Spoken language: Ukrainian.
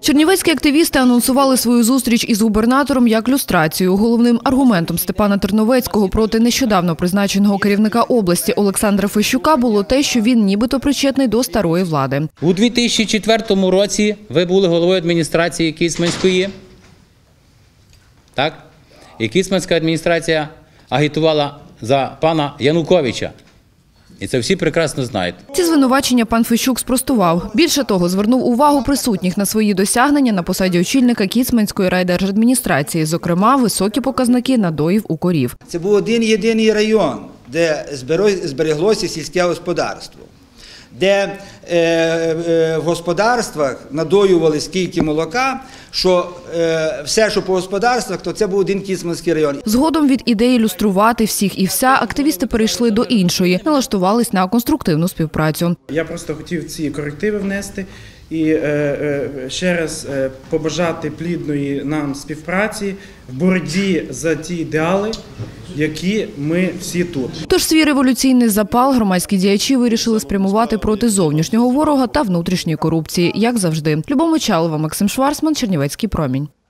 Чернівецькі активісти анонсували свою зустріч із губернатором як люстрацію. Головним аргументом Степана Терновецького проти нещодавно призначеного керівника області Олександра Фещука було те, що він нібито причетний до старої влади. У 2004 році ви були головою адміністрації Кіцманської, так? І Кіцманська адміністрація агітувала за пана Януковича. І це всі прекрасно знають. Ці звинувачення пан Фещук спростував. Більше того, звернув увагу присутніх на свої досягнення на посаді очільника Кіцманської райдержадміністрації, зокрема, високі показники надоїв у корів. Це був один єдиний район, де збереглося сільське господарство, де в господарствах надоювали скільки молока, що все, що по господарствах, то це був один Кіцманський район. Згодом від ідеї люструвати всіх і вся активісти перейшли до іншої, налаштувались на конструктивну співпрацю. Я просто хотів ці корективи внести і ще раз побажати плідної нам співпраці в боротьбі за ті ідеали, які ми всі тут. Тож свій революційний запал громадські діячі вирішили спрямувати проти зовнішнього ворога та внутрішньої корупції, як завжди. Любов Мочалова, Максим Шварцман, Чернівецький промінь.